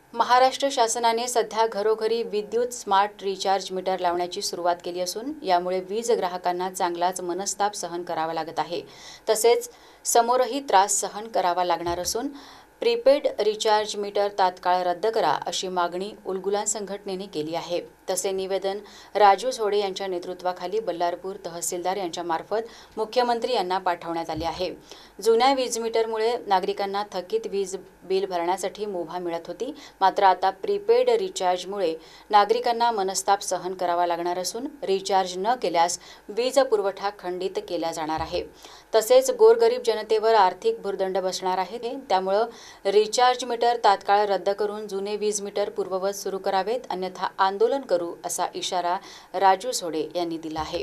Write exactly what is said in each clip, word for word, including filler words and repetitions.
महाराष्ट्र शासनाने सध्या घरोघरी विद्युत स्मार्ट रिचार्ज मीटर लावण्याची सुरुवात केली असून यामुळे वीज ग्राहकांना चांगलाच मनस्ताप सहन करावा लागत आहे। तसेच समोरही त्रास सहन करावा लागणार असून प्रीपेड रिचार्ज मीटर तात्काळ रद्द करा अशी मागणी उलगुलान संघटनेने केली आहे। तसे निवेदन राजू झोडे यांच्या नेतृत्वाखाली बल्लारपूर तहसीलदार यांच्या मार्फत मुख्यमंत्री यांना पाठवण्यात आले आहे। जुन्या वीज मीटरमुळे नागरिकांना थकीत वीज बिल भरण्यासाठी मुभा मिळत होती, मात्र आता प्रीपेड रिचार्जमुळे नागरिकांना मनस्ताप सहन करावा लागणार असून रिचार्ज न केल्यास वीज पुरवठा खंडित केला जाणार आहे। तसेच गोरगरीब जनतेवर आर्थिक भुर्दंड बसणार आहे। त्यामुळे रिचार्ज मीटर तात्काळ रद्द करून जुने वीज मीटर पूर्ववत सुरू करावेत, अन्यथा आंदोलन करू असा इशारा राजू झोडे यांनी दिला आहे।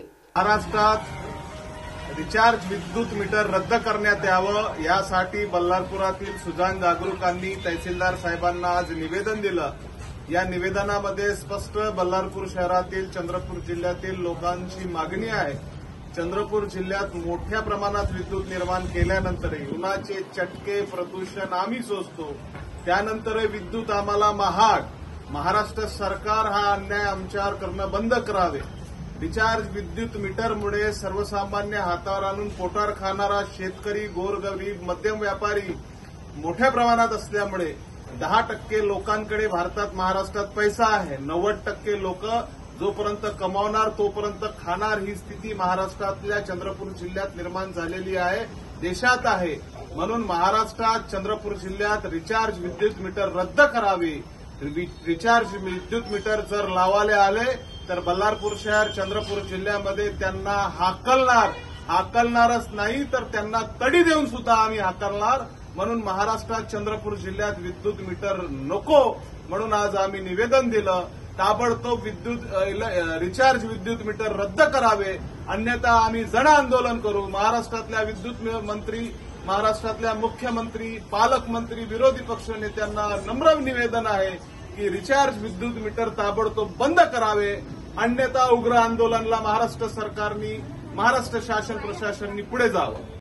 महाराष्ट्रात रिचार्ज विद्युत मीटर रद्द करण्यात यावं यासाठी बल्लारपुरातील सुजाण जागरूकांनी तहसीलदार साहेबांना आज निवेदन दिलं। या निवेदनामध्ये स्पष्ट बल्लारपूर शहरातील चंद्रपूर जिल्ह्यातील लोकांची मागणी आहे। चंद्रपूर जिल्ह्यात मोठ्या प्रमाणात विद्युत निर्माण केल्यानंतरही उन्हाचे चटके प्रदूषण आम्ही सोसतो, त्यानंतर विद्युत आम्हाला महाग। महाराष्ट्र सरकार हा अन्याय आमच्यावर करणं बंद करावे। रिचार्ज विद्युत मीटरमुळे सर्वसामान्य हातावर आणून पोटावर खाणारा शेतकरी, गोरगरीब, मध्यम व्यापारी मोठ्या प्रमाणात असल्यामुळे दहा टक्के लोकांकडे भारतात महाराष्ट्रात पैसा आहे, नव्वद टक्के लोक जोपर्यंत कमावणार तोपर्यंत खाणार ही स्थिती महाराष्ट्रातल्या चंद्रपूर जिल्ह्यात निर्माण झालेली आहे, देशात आहे। म्हणून महाराष्ट्रात चंद्रपूर जिल्ह्यात रिचार्ज विद्युत मीटर रद्द करावे। रिचार्ज विद्युत मीटर जर लावायला आले तर बल्लारपूर शहर चंद्रपूर जिल्ह्यामध्ये त्यांना हाकलणार हाकलणारच नाही तर त्यांना तडी देऊन सुद्धा आम्ही हाकलणार। म्हणून महाराष्ट्रात चंद्रपूर जिल्ह्यात विद्युत मीटर नको म्हणून आज आम्ही निवेदन दिलं। ताबडतोब विद्युत रिचार्ज विद्युत मीटर रद्द करावे, अन्यथा आम्ही जन आंदोलन करू। महाराष्ट्रातल्या विद्युत मंत्री, महाराष्ट्रातल्या मुख्यमंत्री, पालकमंत्री, विरोधी पक्ष नेत्यांना नम्र निवेदन आहे की रिचार्ज विद्युत मीटर ताबडतोब बंद करावे, अन्यथा उग्र आंदोलनाला महाराष्ट्र सरकारनी, महाराष्ट्र शासन प्रशासनाने पुढे जावं।